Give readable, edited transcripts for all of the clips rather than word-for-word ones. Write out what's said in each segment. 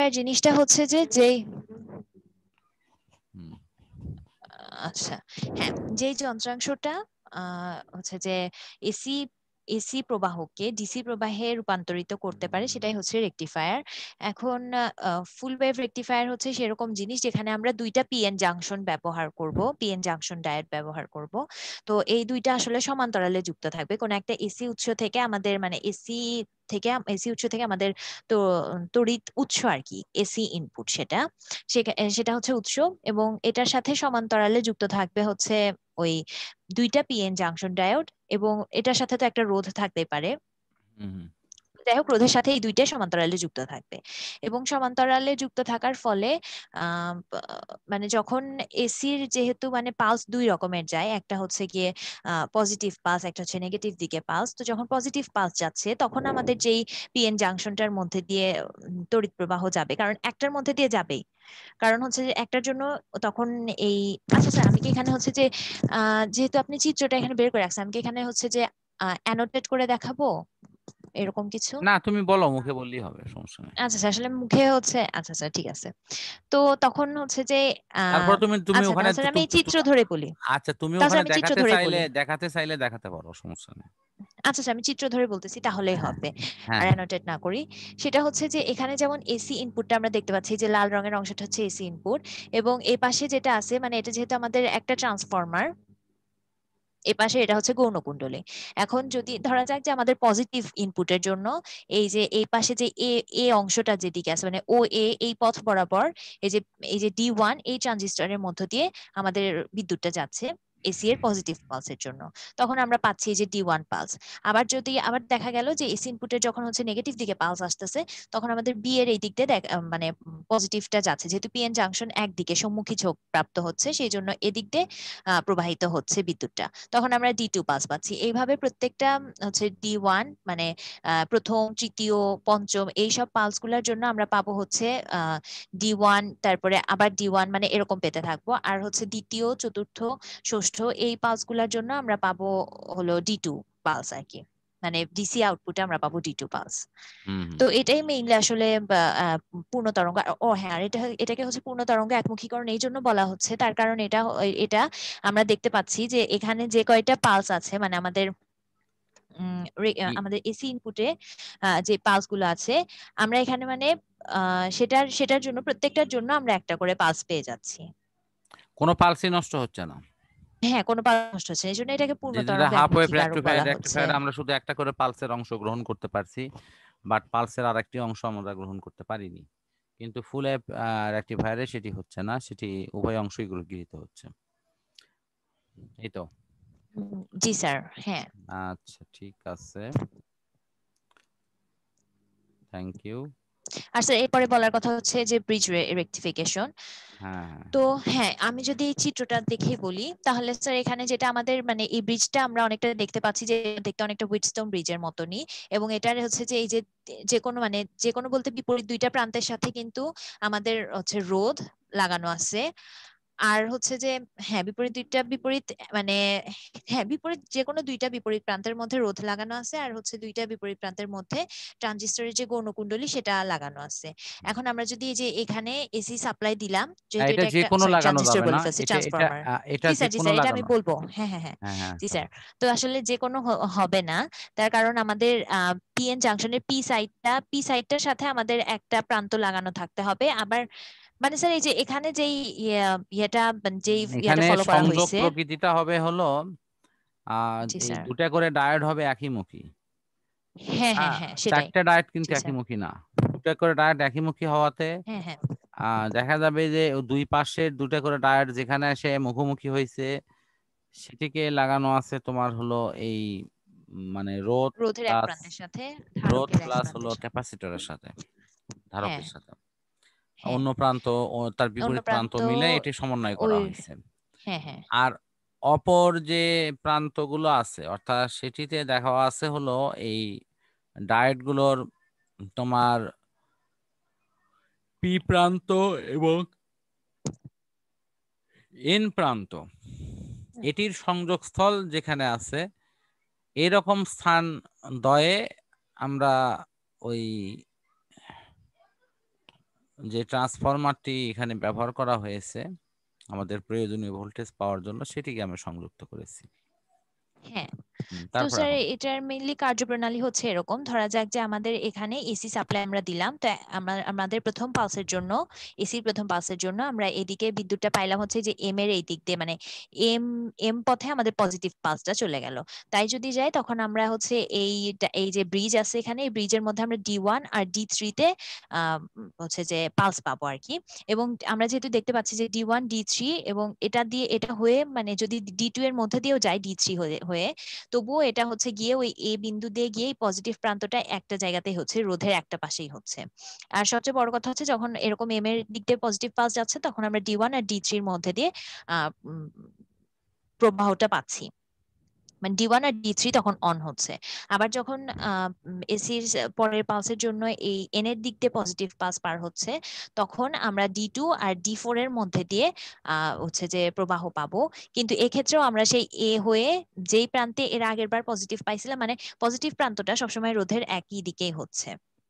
জিনিসটা হচ্ছে যে যেই আচ্ছা হ্যাঁ যেই যন্ত্রাংশটা হচ্ছে যে এসি এসি প্রবাহকে ডিসি প্রবাহে রূপান্তরিত করতে পারে সেটাই হচ্ছে রেকটিফায়ার। এখন ফুল ওয়েভ রেকটিফায়ার হচ্ছে সেরকম জিনিস যেখানে আমরা দুইটা পিএন জাংশন ব্যবহার করব, পিএন জাংশন ডায়োড ব্যবহার করব। তো এই দুইটা আসলে সমান্তরালে যুক্ত থাকবে। কোন একটা এসি উৎস থেকে আমাদের মানে এসি উৎস থেকে আমাদের তো তড়িৎ উৎস আর কি, এসি ইনপুট সেটা হচ্ছে উৎস, এবং এটার সাথে সমান্তরালে যুক্ত থাকবে হচ্ছে ওই দুইটা পিএন জাংশন ডায়োড, এবং এটার সাথে তো একটা রোধ থাকতে পারে। যাই হোক, রোধের সাথে এই দুইটাই সমান্তরালে যুক্ত থাকবে, এবং সমান্তরালে যুক্ত থাকার ফলে মানে যখন এসির যেহেতু মানে পালস দুই রকমের যায়, একটা হচ্ছে গিয়ে পজিটিভ পালস, একটা হচ্ছে নেগেটিভ দিকে পালস। তো যখন পজিটিভ পালস যাচ্ছে তখন আমাদের যেই পিএন জাংশনটার মধ্যে দিয়ে তড়িৎ প্রবাহ যাবে, কারণ একটার মধ্যে দিয়ে যাবেই, কারণ হচ্ছে যে একটার জন্য তখন এই আচ্ছা স্যার আমি কি এখানে হচ্ছে যে যেহেতু আপনি চিত্রটা এখানে বের করে রাখছেন, আমি কি এখানে হচ্ছে যে অ্যানোটেট করে দেখাবো এরকম কিছু? না তুমি বলো, মুখে বললেই হবে, সমস্যা নেই। আচ্ছা স্যার আসলে মুখে হচ্ছে আচ্ছা স্যার ঠিক আছে। তো তখন হচ্ছে যে তারপর তুমি আচ্ছা ওখানে তাহলে স্যার আমি চিত্র ধরে বলি। আচ্ছা তুমি তাহলে ওখানে আমি চিত্র ধরে বলি। দেখাতে চাইলে দেখাতে পারো, সমস্যা নেই। আচ্ছা স্যার আমি চিত্র ধরে বলতেছি তাহলেই হবে, হ্যাঁ আর হ্যাঁ অ্যানোটেট না করি। সেটা হচ্ছে যে এখানে যেমন এসি ইনপুটটা আমরা দেখতে পাচ্ছি যে লাল রঙের অংশটা হচ্ছে এসি ইনপুট, এবং এ পাশে যেটা আছে মানে এটা যেহেতু আমাদের একটা ট্রান্সফরমার, এ পাশে এটা হচ্ছে গৌণকুণ্ডলী। এখন যদি ধরা যাক যে আমাদের পজিটিভ ইনপুটের জন্য এই যে এই পাশে যে এ এ অংশটা যেদিকে আছে মানে ও এ এই পথ বরাবর এই যে ডি1 এই ট্রানজিস্টরের মধ্য দিয়ে আমাদের বিদ্যুৎটা যাচ্ছে এসি এর পজিটিভ পালসের জন্য, তখন আমরা পাচ্ছি যে ডি1 পালস। আবার যদি আবার দেখা গেল যে এসি ইনপুটের যখন হচ্ছে নেগেটিভ দিকে পালস আসতেছে, তখন আমাদের বি এর এই দিক দিয়ে মানে পজিটিভটা যাচ্ছে, যেহেতু পিএন জাংশন একদিকে সম্মুখী ঝোঁক প্রাপ্ত হচ্ছে সেই জন্য এদিক দিয়ে প্রবাহিত হচ্ছে বিদ্যুৎটা, তখন আমরা ডি2 পালস পাচ্ছি। এইভাবে প্রত্যেকটা হচ্ছে ডি1 মানে প্রথম তৃতীয় পঞ্চম এইসব পালস গুলার জন্য আমরা পাবো হচ্ছে ডি1, তারপরে আবার ডি1 মানে এরকম পেতে থাকবো, আর হচ্ছে দ্বিতীয় চতুর্থ ষষ্ঠ এই পালস গুলার জন্য আমরা পাবো হলো ডি2 পালস আর কি, মানে ডিসি আউটপুটে আমরা পাবো ডি2 পালস। তো এটাই মেইনলি আসলে পূর্ণ তরঙ্গ। ও হ্যাঁ, আর এটাকে হচ্ছে পূর্ণ তরঙ্গ একমুখীকরণ এই জন্য বলা হচ্ছে, তার কারণ এটা এটা আমরা দেখতে পাচ্ছি যে এখানে যে কয়টা পালস আছে মানে আমাদের আমাদের এসি ইনপুটে যে পালস গুলো আছে, আমরা এখানে মানে সেটার জন্য প্রত্যেকটার জন্য আমরা একটা করে পালস পেয়ে যাচ্ছি, কোনো পালসই নষ্ট হচ্ছে না। হ্যাঁ কোনো পালস নষ্ট হচ্ছে না, এই জন্য এটাকে পূর্ণ যেটা তরঙ্গ হাফ ওয়েভ একমুখীকারক বলা হচ্ছে। রেকটিফায়ার আমরা শুধু একটা করে পালসের অংশ গ্রহণ করতে পারছি, বাট পালসের আরেকটি অংশ আমরা গ্রহণ করতে পারিনি। কিন্তু ফুল ওয়েভ রেকটিফায়ারে সেটি হচ্ছে না, সেটি উভয় অংশই গৃহীত হচ্ছে। এই তো। জি স্যার হ্যাঁ। আচ্ছা ঠিক আছে, থ্যাংক ইউ। আর স্যার এরপরে বলার কথা হচ্ছে যে ব্রিজ রেকটিফিকেশন। হ্যাঁ তো হ্যাঁ আমি যদি এই চিত্রটা দেখে বলি তাহলে স্যার এখানে যেটা আমাদের মানে এই ব্রিজটা আমরা অনেকটা দেখতে পাচ্ছি যে দেখতে অনেকটা হুইটস্টোন ব্রিজের মতনই, এবং এটার হচ্ছে যে এই যে কোনো মানে যে কোনো বলতে বিপরীত দুইটা প্রান্তের সাথে কিন্তু আমাদের হচ্ছে রোধ লাগানো আছে, আর হচ্ছে যে হ্যাঁ বিপরীত মানে হ্যাঁ বিপরীত যে কোনো দুইটা বিপরীত প্রান্তের মধ্যে রোধ লাগানো আছে, আর হচ্ছে দুইটা বিপরীত প্রান্তের মধ্যে ট্রানজিস্টরের যে গৌণকুণ্ডলী সেটা লাগানো আছে। এখন আমরা যদি এই যে এখানে এসি সাপ্লাই দিলাম, যেহেতু এটা এটা যে একটা কোনো সরি লাগানো ট্রানজিস্টর যাবে বলে না, ফেলছি, এটা এটা ট্রান্সফরমার। এটা জি যে স্যার জি কোনো স্যার এটা আমি লাগানো। বলবো, হ্যাঁ হ্যাঁ হ্যাঁ হ্যাঁ হ্যাঁ জি চলো। স্যার। তো আসলে যে কোনো হবে না, তার কারণ আমাদের পিএন জাংশনের পি সাইডটার সাথে আমাদের একটা প্রান্ত লাগানো থাকতে হবে। আবার মানে স্যার এই যে এখানে যেই ইয়েটা যেই ইয়েটা এখানে ফলো করা সংযোগ হয়েছে। প্রকৃতিটা হবে হলো জি এই স্যার দুটা করে ডায়োড হবে একইমুখী। হ্যাঁ হ্যাঁ হ্যাঁ সেটাই। চারটা ডায়োড কিন্তু জি স্যার একইমুখী না, দুটা করে ডায়োড একইমুখী হওয়াতে হ্যাঁ হ্যাঁ দেখা যাবে যে দুই পাশের দুটা করে ডায়োড যেখানে এসে মুখোমুখি হয়েছে সেটিকে লাগানো আছে তোমার হলো এই মানে রোধের এক প্রান্তের সাথে রোধ ধারকের এক প্লাস হলো প্রান্তের সাথে। ক্যাপাসিটরের সাথে, হ্যাঁ ধারকের সাথে। হ্যাঁ অন্য প্রান্ত ও তার অন্য বিপরীত প্রান্ত প্রান্ত মিলে এটি সমন্বয় করা ওই হয়েছে। হ্যাঁ হ্যাঁ আর অপর যে প্রান্তগুলো আছে অর্থাৎ সেটিতে দেখা আছে হলো এই ডায়েটগুলোর তোমার পি প্রান্ত এবং এন প্রান্ত, এটির সংযোগস্থল যেখানে আছে এরকম স্থান দয়ে আমরা ওই যে ট্রান্সফরমারটি এখানে ব্যবহার করা হয়েছে আমাদের প্রয়োজনীয় ভোল্টেজ পাওয়ার জন্য, সেটিকে আমরা সংযুক্ত করেছি। হ্যাঁ, তো তারপর স্যার এখন এটার মেইনলি কার্যপ্রণালী হচ্ছে এরকম, ধরা যাক যে আমাদের এখানে এসি সাপ্লাই আমরা দিলাম, তো আমাদের প্রথম পালসের জন্য, এসির প্রথম পালসের জন্য আমরা এদিকে বিদ্যুৎটা পাইলাম হচ্ছে যে এম এর এই দিক দিয়ে, মানে এম এম পথে আমাদের পজিটিভ পালসটা চলে গেল। তাই যদি যাই তখন আমরা হচ্ছে এই যে ব্রিজ আছে এখানে, এই ব্রিজের মধ্যে আমরা D1 আর D3-তে হচ্ছে যে পালস পাবো আর কি। এবং আমরা যেহেতু দেখতে পাচ্ছি যে D1 D3 এবং এটা দিয়ে এটা হয়ে, মানে যদি D2 এর মধ্যে দিয়েও যায় D3 হয়ে, তবুও এটা হচ্ছে গিয়ে ওই এ বিন্দু দিয়ে গিয়ে পজিটিভ প্রান্তটা একটা জায়গাতেই হচ্ছে, রোধের একটা পাশেই হচ্ছে। আর সবচেয়ে বড় কথা হচ্ছে যখন এরকম এম এর দিক দিয়ে পজিটিভ পালস যাচ্ছে তখন আমরা D1 আর D3-র মধ্যে দিয়ে প্রবাহটা পাচ্ছি, মানে D1 আর D3 তখন অন হচ্ছে। আবার যখন এসির পরের পালসের জন্য এই এন এর দিক দিয়ে পজিটিভ পালস পার হচ্ছে, তখন আমরা D2 আর D4 এর মধ্যে দিয়ে হচ্ছে যে প্রবাহ পাবো। কিন্তু এক্ষেত্রেও আমরা সেই এ হয়ে যেই প্রান্তে এর আগের বার পজিটিভ পাইছিলাম, মানে পজিটিভ প্রান্তটা সবসময় রোধের একই দিকেই হচ্ছে।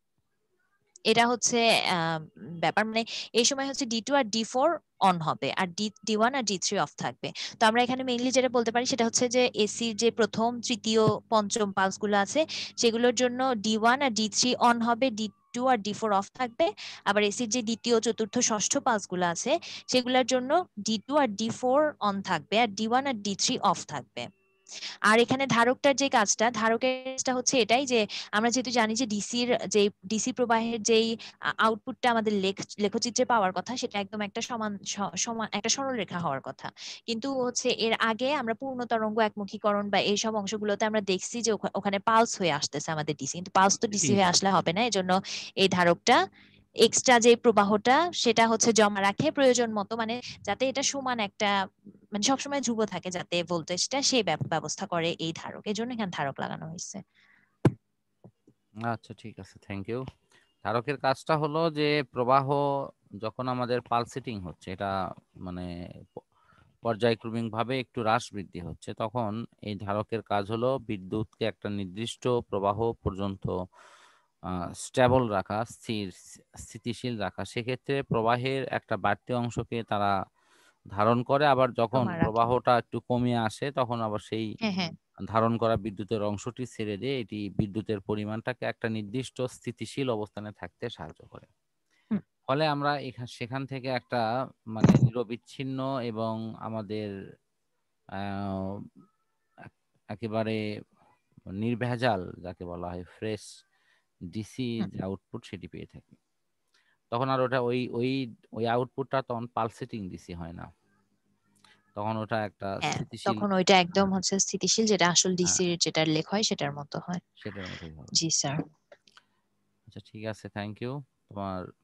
এটা হচ্ছে ব্যাপার, মানে এই সময় হচ্ছে D2 আর D4 অন হবে আর D1 আর D3 অফ থাকবে। তো আমরা এখানে মেইনলি যেটা বলতে পারি সেটা হচ্ছে যে এসির যে প্রথম, তৃতীয়, পঞ্চম পালস গুলো আছে সেগুলোর জন্য D1 আর D3 অন হবে, D2 আর D4 অফ থাকবে। আবার এসির যে দ্বিতীয়, চতুর্থ, ষষ্ঠ পালস গুলো আছে সেগুলোর জন্য D2 আর D4 অন থাকবে আর D1 আর D3 অফ থাকবে। আর এখানে ধারকটার যে কাজটা, ধারকের কাজটা হচ্ছে এটাই যে আমরা যেহেতু জানি যে ডিসি প্রবাহের যেই আউটপুটটা আমাদের লেখচিত্রে পাওয়ার কথা সেটা একদম একটা সমান একটা সরলরেখা হওয়ার কথা। কিন্তু হচ্ছে এর আগে আমরা পূর্ণ তরঙ্গ একমুখীকরণ বা এইসব অংশগুলোতে আমরা দেখছি যে ওখানে পালস হয়ে আসতেছে আমাদের ডিসি, কিন্তু পালস তো ডিসি হয়ে আসলে হবে না, এজন্য এই ধারকটা এক্সট্রা যে প্রবাহটা সেটা হচ্ছে জমা রাখে প্রয়োজন মতো, মানে যাতে এটা সমান একটা, মানে সবসময় ধ্রুব থাকে যাতে ভোল্টেজটা, সেই ব্যবস্থা করে এই ধারক, এজন্য এখানে ধারক লাগানো হয়েছে। আচ্ছা, ঠিক আছে, থ্যাংক ইউ। ধারকের কাজটা হলো যে প্রবাহ যখন আমাদের পালসেটিং হচ্ছে, এটা মানে পর্যায়ক্রমিক ভাবে একটু হ্রাস বৃদ্ধি হচ্ছে, তখন এই ধারকের কাজ হলো বিদ্যুৎকে একটা নির্দিষ্ট প্রবাহ পর্যন্ত স্টেবল রাখা, স্থিতিশীল রাখা। সেক্ষেত্রে প্রবাহের একটা বাড়তি অংশকে তারা ধারণ করে, আবার যখন জমা রাখে। প্রবাহটা একটু কমে আসে তখন আবার সেই হ্যাঁ, হ্যাঁ। ধারণ করা বিদ্যুতের অংশটি ছেড়ে দিয়ে এটি বিদ্যুতের পরিমাণটাকে একটা নির্দিষ্ট স্থিতিশীল অবস্থানে থাকতে সাহায্য করে। হুম। ফলে আমরা সেখান থেকে একটা মানে নিরবিচ্ছিন্ন এবং আমাদের আহ, একেবারে নির্ভেজাল যাকে বলা হয় ফ্রেশ ডিসি হুম। যে আউটপুট সেটি পেয়ে থাকি। তখন আর ওটা ওই ওই ওই আউটপুটটা তখন পালসেটিং ডিসি হয় না, তখন ওটা একটা হ্যাঁ, স্থিতিশীল। তখন ওইটা একদম হ্যাঁ, হচ্ছে স্থিতিশীল, যেটা আসল হ্যাঁ, ডিসির যেটার লেখ হয় সেটার মতো হয়। সেটার মতোই হবে। জি স্যার। আচ্ছা, ঠিক আছে, থ্যাংক ইউ। তোমার